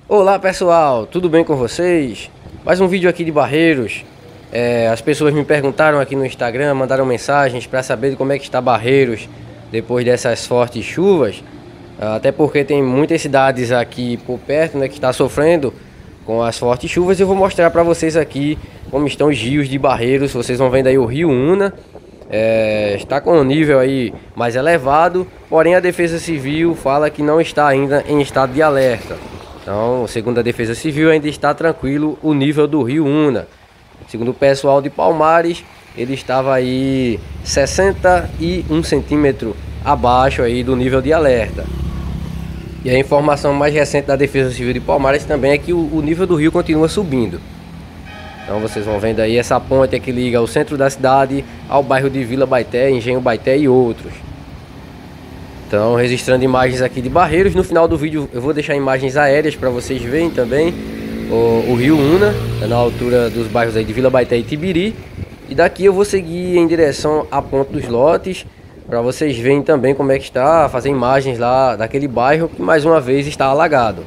Olá pessoal, tudo bem com vocês? Mais um vídeo aqui de Barreiros. As pessoas me perguntaram aqui no Instagram, mandaram mensagens para saber como é que está Barreiros depois dessas fortes chuvas. Até porque tem muitas cidades aqui por perto, né, que está sofrendo com as fortes chuvas. Eu vou mostrar para vocês aqui como estão os rios de Barreiros. Vocês vão vendo aí o Rio Una. Está com um nível aí mais elevado, porém a Defesa Civil fala que não está ainda em estado de alerta. Então, segundo a Defesa Civil, ainda está tranquilo o nível do Rio Una. Segundo o pessoal de Palmares, ele estava aí 61 centímetros abaixo aí do nível de alerta. E a informação mais recente da Defesa Civil de Palmares também é que o nível do rio continua subindo. Então vocês vão vendo aí essa ponte que liga o centro da cidade ao bairro de Vila Baité, Engenho Baité e outros. Então, registrando imagens aqui de Barreiros. No final do vídeo eu vou deixar imagens aéreas para vocês verem também o Rio Una, na altura dos bairros aí de Vila Baité e Tibiri. E daqui eu vou seguir em direção à Ponte dos Lotes, para vocês verem também como é que está, fazer imagens lá daquele bairro que mais uma vez está alagado.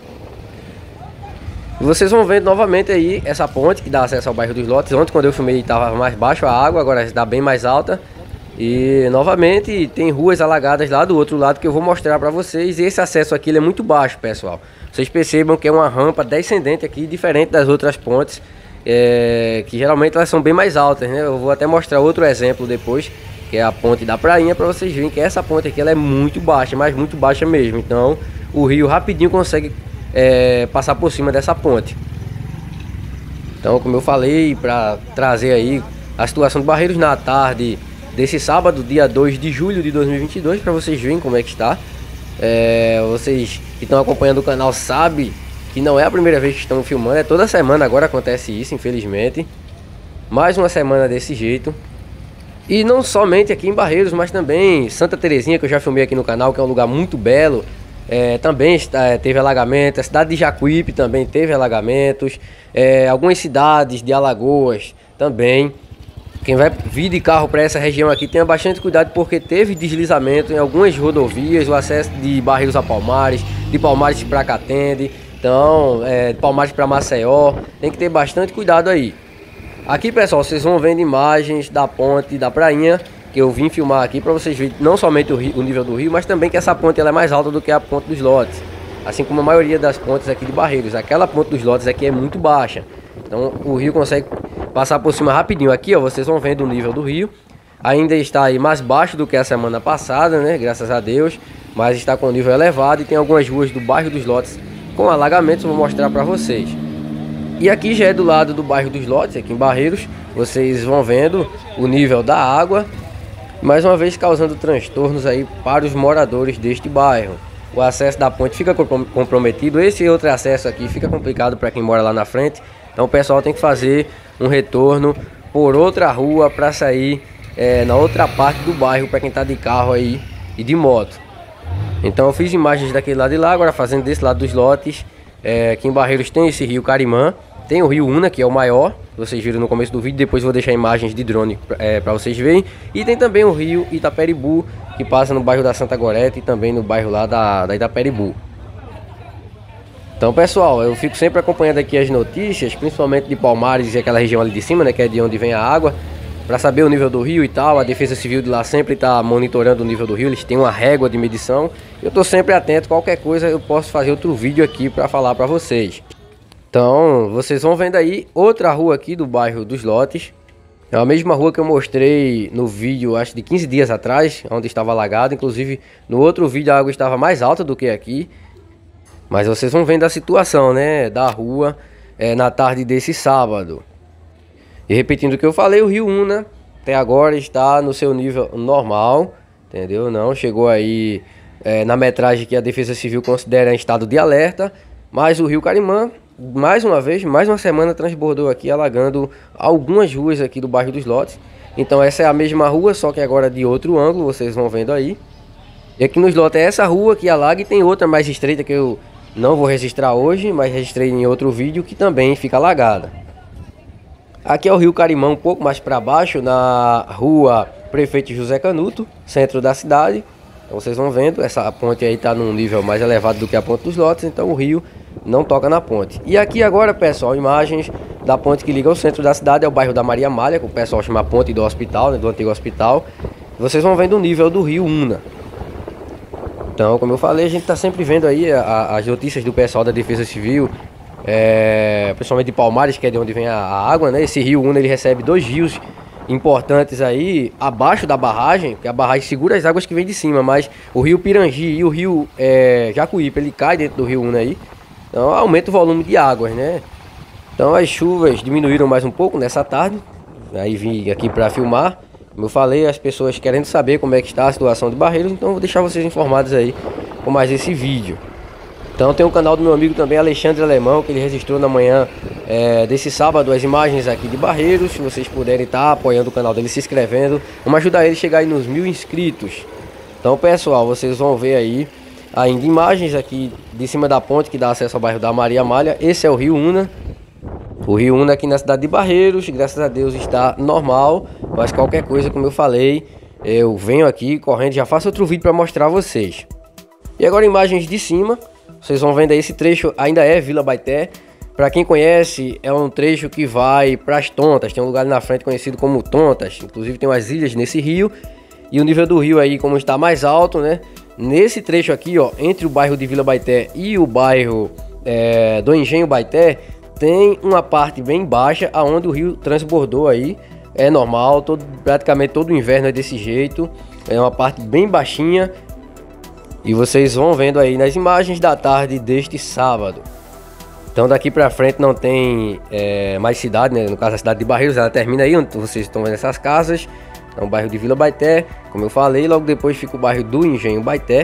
E vocês vão vendo novamente aí essa ponte que dá acesso ao bairro dos Lotes. Ontem quando eu filmei estava mais baixo a água, agora está bem mais alta. E novamente tem ruas alagadas lá do outro lado que eu vou mostrar para vocês. E esse acesso aqui ele é muito baixo, pessoal. Vocês percebam que é uma rampa descendente aqui, diferente das outras pontes, que geralmente elas são bem mais altas, né? Eu vou até mostrar outro exemplo depois, que é a ponte da Prainha, para vocês verem que essa ponte aqui ela é muito baixa, mas muito baixa mesmo. Então o rio rapidinho consegue passar por cima dessa ponte. Então, como eu falei, para trazer aí a situação de Barreiros na tarde desse sábado, dia 2 de julho de 2022, para vocês verem como é que está. Vocês que estão acompanhando o canal sabem que não é a primeira vez que estão filmando, é toda semana agora acontece isso, infelizmente. Mais uma semana desse jeito. E não somente aqui em Barreiros, mas também Santa Terezinha, que eu já filmei aqui no canal, que é um lugar muito belo. Também teve alagamento. A cidade de Jacuípe também teve alagamentos. Algumas cidades de Alagoas também. Quem vai vir de carro para essa região aqui tenha bastante cuidado, porque teve deslizamento em algumas rodovias, o acesso de Barreiros a Palmares, de Palmares para Catende, então de Palmares para Maceió, tem que ter bastante cuidado aí. Aqui, pessoal, vocês vão vendo imagens da ponte da Prainha, que eu vim filmar aqui para vocês verem não somente o nível do rio, mas também que essa ponte ela é mais alta do que a ponte dos Lotes, assim como a maioria das pontes aqui de Barreiros. Aquela ponte dos Lotes aqui é muito baixa, então o rio consegue passar por cima rapidinho. Aqui, ó, vocês vão vendo o nível do rio. Ainda está aí mais baixo do que a semana passada, né? Graças a Deus. Mas está com nível elevado e tem algumas ruas do bairro dos Lotes com alagamentos. Vou mostrar para vocês. E aqui já é do lado do bairro dos Lotes, aqui em Barreiros. Vocês vão vendo o nível da água, mais uma vez causando transtornos aí para os moradores deste bairro. O acesso da ponte fica comprometido. Esse outro acesso aqui fica complicado para quem mora lá na frente. Então o pessoal tem que fazer um retorno por outra rua para sair na outra parte do bairro, para quem está de carro aí e de moto. Então eu fiz imagens daquele lado de lá, agora fazendo desse lado dos Lotes. Aqui em Barreiros tem esse rio Carimã, tem o Rio Una, que é o maior, vocês viram no começo do vídeo. Depois vou deixar imagens de drone para vocês verem. E tem também o rio Itaperibu, que passa no bairro da Santa Gorete e também no bairro lá da Itaperibu. Então, pessoal, eu fico sempre acompanhando aqui as notícias, principalmente de Palmares e aquela região ali de cima, né, que é de onde vem a água, para saber o nível do rio e tal. A Defesa Civil de lá sempre está monitorando o nível do rio, eles têm uma régua de medição. Eu estou sempre atento, qualquer coisa eu posso fazer outro vídeo aqui para falar para vocês. Então, vocês vão vendo aí outra rua aqui do bairro dos Lotes. É a mesma rua que eu mostrei no vídeo, acho de 15 dias atrás, onde estava alagado. Inclusive, no outro vídeo a água estava mais alta do que aqui. Mas vocês vão vendo a situação, né, da rua na tarde desse sábado. E repetindo o que eu falei, o Rio Una até agora está no seu nível normal, entendeu? Não chegou aí na metragem que a Defesa Civil considera em estado de alerta. Mas o Rio Carimã, mais uma vez, mais uma semana transbordou aqui, alagando algumas ruas aqui do bairro dos Lotes. Então essa é a mesma rua, só que agora de outro ângulo, vocês vão vendo aí. E aqui nos Lotes é essa rua que alaga, e tem outra mais estreita que eu não vou registrar hoje, mas registrei em outro vídeo, que também fica alagada. Aqui é o Rio Carimã, um pouco mais para baixo, na rua Prefeito José Canuto, centro da cidade. Então vocês vão vendo, essa ponte aí está num nível mais elevado do que a ponte dos Lotes, então o rio não toca na ponte. E aqui agora, pessoal, imagens da ponte que liga ao centro da cidade, é o bairro da Maria Amália, que o pessoal chama Ponte do Hospital, né, do antigo hospital. Vocês vão vendo o nível do rio Una. Então, como eu falei, a gente está sempre vendo aí as notícias do pessoal da Defesa Civil, principalmente de Palmares, que é de onde vem a água, né? Esse rio Una, ele recebe 2 rios importantes aí abaixo da barragem, porque a barragem segura as águas que vem de cima, mas o rio Pirangi e o rio Jacuípe, ele cai dentro do rio Una aí, então aumenta o volume de águas, né? Então as chuvas diminuíram mais um pouco nessa tarde, aí vim aqui para filmar. Como eu falei, as pessoas querendo saber como é que está a situação de Barreiros, então vou deixar vocês informados aí com mais esse vídeo. Então tem o canal do meu amigo também, Alexandre Alemão, que ele registrou na manhã desse sábado as imagens aqui de Barreiros. Se vocês puderem estar apoiando o canal dele, se inscrevendo, vamos ajudar ele a chegar aí nos 1000 inscritos. Então, pessoal, vocês vão ver aí ainda imagens aqui de cima da ponte que dá acesso ao bairro da Maria Amália. Esse é o rio Una. O rio Una aqui na cidade de Barreiros, graças a Deus está normal, mas qualquer coisa, como eu falei, eu venho aqui correndo, já faço outro vídeo para mostrar a vocês. E agora imagens de cima, vocês vão vendo aí, esse trecho ainda é Vila Baité. Para quem conhece, é um trecho que vai para as Tontas, tem um lugar ali na frente conhecido como Tontas, inclusive tem umas ilhas nesse rio, e o nível do rio aí como está mais alto, né? Nesse trecho aqui, ó, entre o bairro de Vila Baité e o bairro do Engenho Baité, tem uma parte bem baixa, aonde o rio transbordou aí. É normal, praticamente todo o inverno é desse jeito. É uma parte bem baixinha. E vocês vão vendo aí nas imagens da tarde deste sábado. Então daqui pra frente não tem mais cidade, né? No caso a cidade de Barreiros, ela termina aí onde vocês estão vendo essas casas. É um bairro de Vila Baité, como eu falei. Logo depois fica o bairro do Engenho Baité.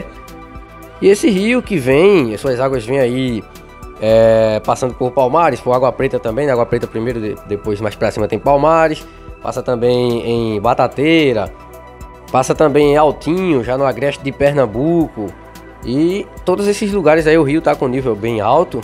E esse rio que vem, as suas águas vêm aí passando por Palmares, por Água Preta também, né? Água Preta primeiro, depois mais pra cima tem Palmares, passa também em Batateira, passa também em Altinho, já no agreste de Pernambuco, e todos esses lugares aí o rio tá com nível bem alto.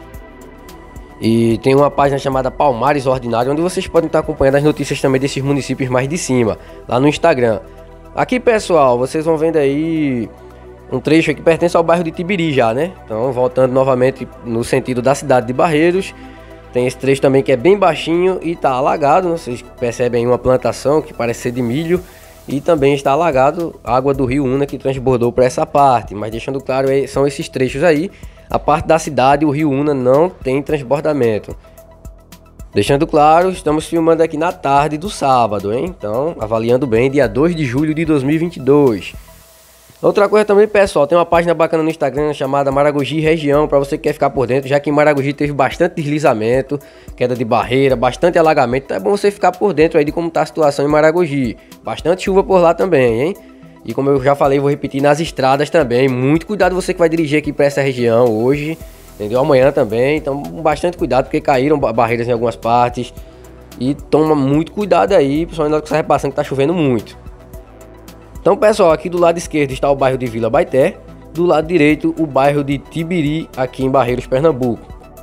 E tem uma página chamada Palmares Ordinário, onde vocês podem estar acompanhando as notícias também desses municípios mais de cima, lá no Instagram. Aqui, pessoal, vocês vão vendo aí um trecho que pertence ao bairro de Tibiri já, né? Então, voltando novamente no sentido da cidade de Barreiros, tem esse trecho também que é bem baixinho e tá alagado, né? Vocês percebem aí uma plantação que parece ser de milho, e também está alagado a água do rio Una que transbordou para essa parte. Mas deixando claro, são esses trechos aí. A parte da cidade, o rio Una não tem transbordamento. Deixando claro, estamos filmando aqui na tarde do sábado, hein? Então, avaliando bem, dia 2 de julho de 2022. Outra coisa também, pessoal, tem uma página bacana no Instagram chamada Maragogi Região, para você que quer ficar por dentro, já que em Maragogi teve bastante deslizamento, queda de barreira, bastante alagamento, então é bom você ficar por dentro aí de como está a situação em Maragogi. Bastante chuva por lá também, hein? E como eu já falei, vou repetir, nas estradas também, muito cuidado você que vai dirigir aqui para essa região hoje, entendeu? Amanhã também, então bastante cuidado, porque caíram barreiras em algumas partes, e toma muito cuidado aí, principalmente na hora que você vai passando que tá chovendo muito. Então, pessoal, aqui do lado esquerdo está o bairro de Vila Baité, do lado direito o bairro de Tibiri, aqui em Barreiros, Pernambuco.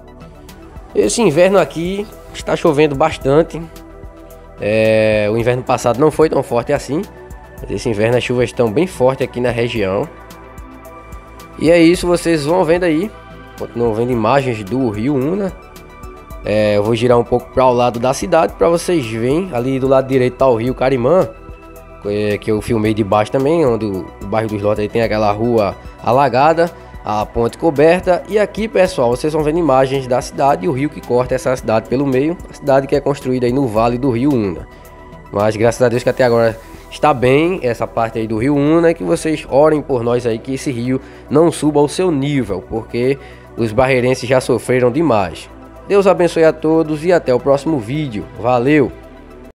Esse inverno aqui está chovendo bastante. O inverno passado não foi tão forte assim, mas esse inverno as chuvas estão bem fortes aqui na região. E é isso, vocês vão vendo aí, continuam vendo imagens do rio Una. Eu vou girar um pouco para o lado da cidade para vocês verem. Ali do lado direito está o rio Carimã, que eu filmei de baixo também, onde o bairro dos Lotes tem aquela rua alagada, a ponte coberta. E aqui, pessoal, vocês vão vendo imagens da cidade e o rio que corta essa cidade pelo meio, a cidade que é construída aí no vale do rio Una. Mas graças a Deus que até agora está bem essa parte aí do rio Una, e que vocês orem por nós aí que esse rio não suba ao seu nível, porque os barreirenses já sofreram demais. Deus abençoe a todos e até o próximo vídeo. Valeu!